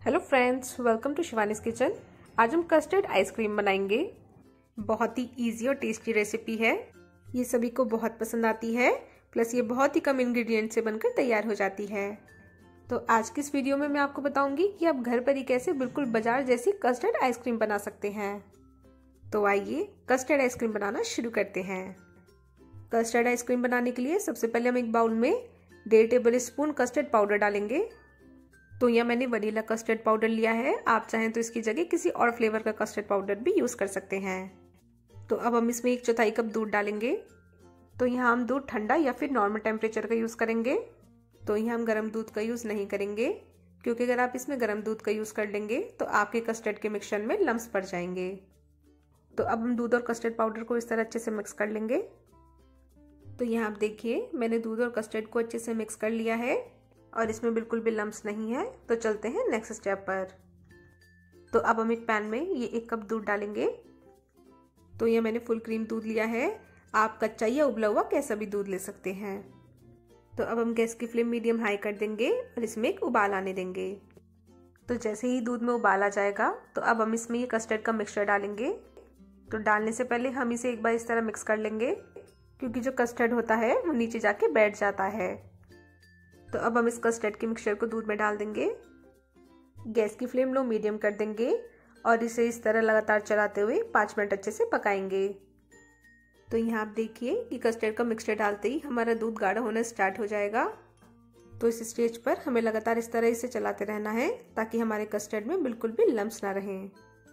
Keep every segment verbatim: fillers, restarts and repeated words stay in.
Hello friends, welcome to Shivani's kitchen. आज हम custard ice cream बनाएंगे। बहुत ही इजी और टेस्टी रेसिपी है। ये सभी को बहुत पसंद आती है, प्लस ये बहुत ही कम इंग्रेडिएंट से बनकर तैयार हो जाती है। तो आज की इस वीडियो में मैं आपको बताऊंगी कि आप घर पर ही कैसे बिल्कुल बाजार जैसी कस्टर्ड आइसक्रीम बना सकते हैं। तो आइए कस्टर्ड आइसक्रीम बनाना शुरू करते हैं। कस्टर्ड आइसक्रीम बनाने के लिए सबसे पहले हम एक बाउल में डेढ़ टेबल स्पून कस्टर्ड पाउडर डालेंगे। तो यहाँ मैंने वनीला कस्टर्ड पाउडर लिया है। आप चाहें तो इसकी जगह किसी और फ्लेवर का कस्टर्ड पाउडर भी यूज कर सकते हैं। तो अब हम इसमें एक चौथाई कप दूध डालेंगे। तो यहाँ हम दूध ठंडा या फिर नॉर्मल टेम्परेचर का यूज करेंगे। तो यहाँ हम गर्म दूध का यूज नहीं करेंगे, क्योंकि अगर आप इसमें गर्म दूध का यूज कर लेंगे तो आपके कस्टर्ड के मिक्सचर में लम्स पड़ जाएंगे। तो अब हम दूध और कस्टर्ड पाउडर को इस तरह अच्छे से मिक्स कर लेंगे। तो यहाँ आप देखिए मैंने दूध और कस्टर्ड को अच्छे से मिक्स कर लिया है और इसमें बिल्कुल भी लम्स नहीं है। तो चलते हैं नेक्स्ट स्टेप पर। तो अब हम एक पैन में ये एक कप दूध डालेंगे। तो ये मैंने फुल क्रीम दूध लिया है। आप कच्चा या उबला हुआ कैसा भी दूध ले सकते हैं। तो अब हम गैस की फ्लेम मीडियम हाई कर देंगे और इसमें एक उबाल आने देंगे। तो जैसे ही दूध में उबाल आ जाएगा तो अब हम इसमें ये कस्टर्ड का मिक्सचर डालेंगे। तो डालने से पहले हम इसे एक बार इस तरह मिक्स कर लेंगे, क्योंकि जो कस्टर्ड होता है वो नीचे जाके बैठ जाता है। तो अब हम इस कस्टर्ड के मिक्सचर को दूध में डाल देंगे। गैस की फ्लेम लो मीडियम कर देंगे और इसे इस तरह लगातार चलाते हुए पाँच मिनट अच्छे से पकाएंगे। तो यहाँ आप देखिए कि कस्टर्ड का मिक्सचर डालते ही हमारा दूध गाढ़ा होना स्टार्ट हो जाएगा। तो इस स्टेज पर हमें लगातार इस तरह इसे चलाते रहना है, ताकि हमारे कस्टर्ड में बिल्कुल भी लम्स ना रहें।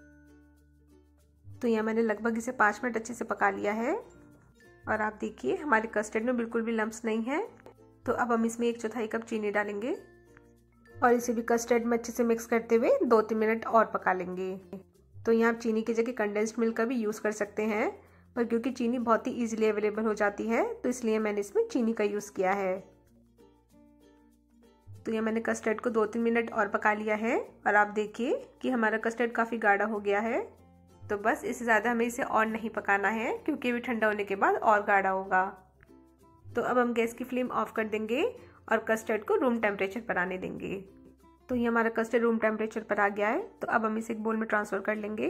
तो यहाँ मैंने लगभग इसे पाँच मिनट अच्छे से पका लिया है और आप देखिए हमारे कस्टर्ड में बिल्कुल भी लम्स नहीं है। तो अब हम इसमें एक चौथाई कप चीनी डालेंगे और इसे भी कस्टर्ड में अच्छे से मिक्स करते हुए दो तीन मिनट और पका लेंगे। तो यहाँ आप चीनी की जगह कंडेंस्ड मिल्क का भी यूज़ कर सकते हैं, पर क्योंकि चीनी बहुत ही इजीली अवेलेबल हो जाती है तो इसलिए मैंने इसमें चीनी का यूज़ किया है। तो यहाँ मैंने कस्टर्ड को दो तीन मिनट और पका लिया है और आप देखिए कि हमारा कस्टर्ड काफ़ी गाढ़ा हो गया है। तो बस इससे ज़्यादा हमें इसे और नहीं पकाना है, क्योंकि भी ठंडा होने के बाद और गाढ़ा होगा। तो अब हम गैस की फ्लेम ऑफ कर देंगे और कस्टर्ड को रूम टेम्परेचर पर आने देंगे। तो ये हमारा कस्टर्ड रूम टेम्परेचर पर आ गया है। तो अब हम इसे एक बोल में ट्रांसफर कर लेंगे।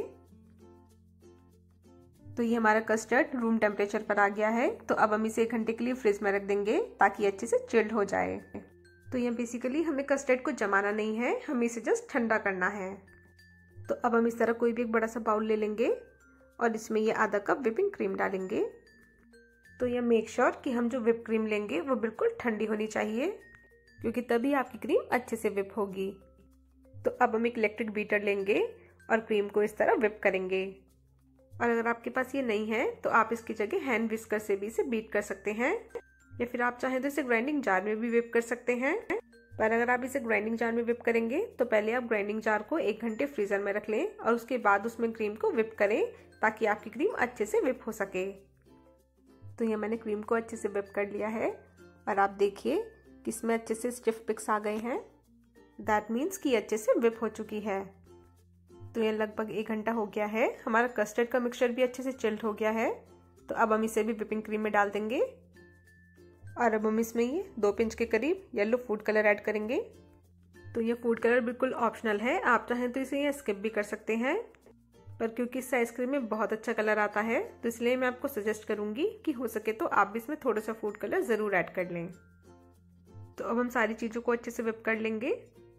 तो ये हमारा कस्टर्ड रूम टेम्परेचर पर आ गया है। तो अब हम इसे एक घंटे के लिए फ्रिज में रख देंगे, ताकि अच्छे से चिल्ड हो जाए। तो ये बेसिकली हमें कस्टर्ड को जमाना नहीं है, हमें इसे जस्ट ठंडा करना है। तो अब हम इस तरह कोई भी एक बड़ा सा बाउल ले लेंगे और इसमें ये आधा कप व्हिपिंग क्रीम डालेंगे। तो यह मेक श्योर कि हम जो व्हिप क्रीम लेंगे वो बिल्कुल ठंडी होनी चाहिए, क्योंकि तभी आपकी क्रीम अच्छे से व्हिप होगी। तो अब हम एक इलेक्ट्रिक बीटर लेंगे और क्रीम को इस तरह व्हिप करेंगे। और अगर आपके पास ये नहीं है तो आप इसकी जगह हैंड विस्कर से भी इसे बीट कर सकते हैं, या फिर आप चाहें तो इसे ग्राइंडिंग जार में भी व्हिप कर सकते हैं। पर अगर आप इसे ग्राइंडिंग जार में व्हिप करेंगे तो पहले आप ग्राइंडिंग जार को एक घंटे फ्रीजर में रख लें और उसके बाद उसमें क्रीम को व्हिप करें, ताकि आपकी क्रीम अच्छे से व्हिप हो सके। तो यहाँ मैंने क्रीम को अच्छे से व्हिप कर लिया है और आप देखिए कि इसमें अच्छे से स्टिफ पिक्स आ गए हैं। दैट मीन्स कि अच्छे से व्हिप हो चुकी है। तो ये लगभग एक घंटा हो गया है। हमारा कस्टर्ड का मिक्सचर भी अच्छे से चिल्ड हो गया है। तो अब हम इसे भी व्हिपिंग क्रीम में डाल देंगे और अब हम इसमें ये दो पिंच के करीब येलो फूड कलर ऐड करेंगे। तो ये फूड कलर बिल्कुल ऑप्शनल है, आप चाहें तो इसे ये स्किप भी कर सकते हैं, पर क्योंकि इस आइसक्रीम में बहुत अच्छा कलर आता है तो इसलिए मैं आपको सजेस्ट करूंगी कि हो सके तो आप भी इसमें थोड़ा सा फूड कलर जरूर ऐड कर लें। तो अब हम सारी चीज़ों को अच्छे से व्हिप कर लेंगे।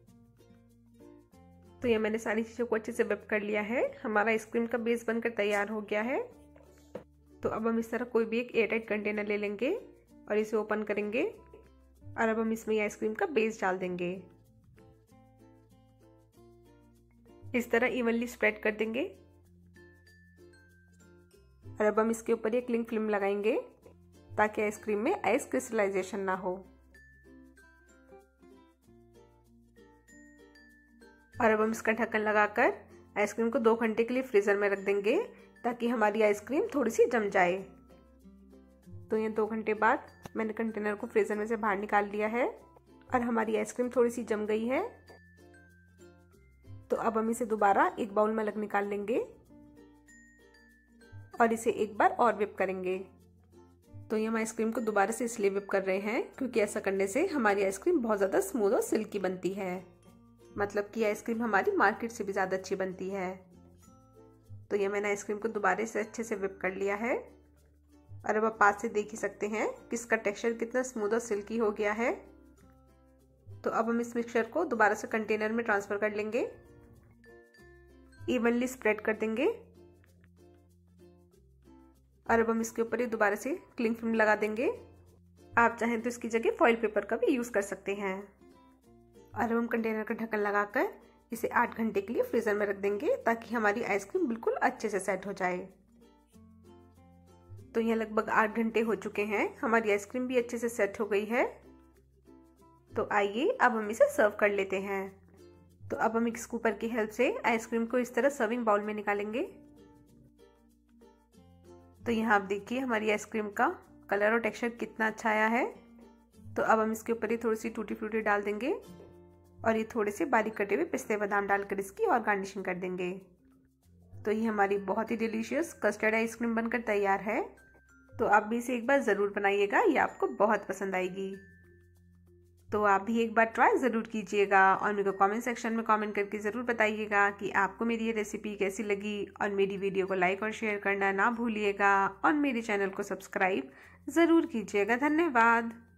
तो ये मैंने सारी चीज़ों को अच्छे से व्हिप कर लिया है। हमारा आइसक्रीम का बेस बनकर तैयार हो गया है। तो अब हम इस तरह कोई भी एक एयरटाइट कंटेनर ले लेंगे और इसे ओपन करेंगे और अब हम इसमें आइसक्रीम का बेस डाल देंगे। इस तरह इवनली स्प्रेड कर देंगे और अब हम इसके ऊपर एक क्लिंग फिल्म लगाएंगे, ताकि आइसक्रीम में आइस क्रिस्टलाइजेशन ना हो। और अब हम इसका ढक्कन लगाकर आइसक्रीम को दो घंटे के लिए फ्रीजर में रख देंगे, ताकि हमारी आइसक्रीम थोड़ी सी जम जाए। तो ये दो घंटे बाद मैंने कंटेनर को फ्रीजर में से बाहर निकाल लिया है और हमारी आइसक्रीम थोड़ी सी जम गई है। तो अब हम इसे दोबारा एक बाउल में अलग निकाल लेंगे और इसे एक बार और व्हिप करेंगे। तो ये हम आइसक्रीम को दोबारा से इसलिए व्हिप कर रहे हैं क्योंकि ऐसा करने से हमारी आइसक्रीम बहुत ज़्यादा स्मूथ और सिल्की बनती है। मतलब कि आइसक्रीम हमारी मार्केट से भी ज़्यादा अच्छी बनती है। तो ये मैंने आइसक्रीम को दोबारा से अच्छे से व्हिप कर लिया है और अब आप पास से देख ही सकते हैं कि इसका टेक्सचर कितना स्मूथ और सिल्की हो गया है। तो अब हम इस मिक्सचर को दोबारा से कंटेनर में ट्रांसफर कर लेंगे, इवनली स्प्रेड कर देंगे और अब हम इसके ऊपर ही दोबारा से क्लिंग फिल्म लगा देंगे। आप चाहें तो इसकी जगह फॉइल पेपर का भी यूज़ कर सकते हैं। और अब हम कंटेनर का ढक्कन लगाकर इसे आठ घंटे के लिए फ्रीजर में रख देंगे ताकि हमारी आइसक्रीम बिल्कुल अच्छे से सेट हो जाए। तो यहाँ लगभग आठ घंटे हो चुके हैं, हमारी आइसक्रीम भी अच्छे से सेट हो गई है। तो आइए अब हम इसे सर्व कर लेते हैं। तो अब हम एक स्कूपर की हेल्प से आइसक्रीम को इस तरह सर्विंग बाउल में निकालेंगे। तो यहाँ आप देखिए हमारी आइसक्रीम का कलर और टेक्सचर कितना अच्छा आया है। तो अब हम इसके ऊपर ही थोड़ी सी टूटी फ्रूटी डाल देंगे और ये थोड़े से बारीक कटे हुए पिस्ते बादाम डालकर इसकी और गार्निशिंग कर देंगे। तो ये हमारी बहुत ही डिलीशियस कस्टर्ड आइसक्रीम बनकर तैयार है। तो आप भी इसे एक बार ज़रूर बनाइएगा, ये आपको बहुत पसंद आएगी। तो आप भी एक बार ट्राई ज़रूर कीजिएगा और मेरे को कमेंट सेक्शन में कमेंट करके ज़रूर बताइएगा कि आपको मेरी ये रेसिपी कैसी लगी। और मेरी वीडियो को लाइक और शेयर करना ना भूलिएगा और मेरे चैनल को सब्सक्राइब ज़रूर कीजिएगा। धन्यवाद।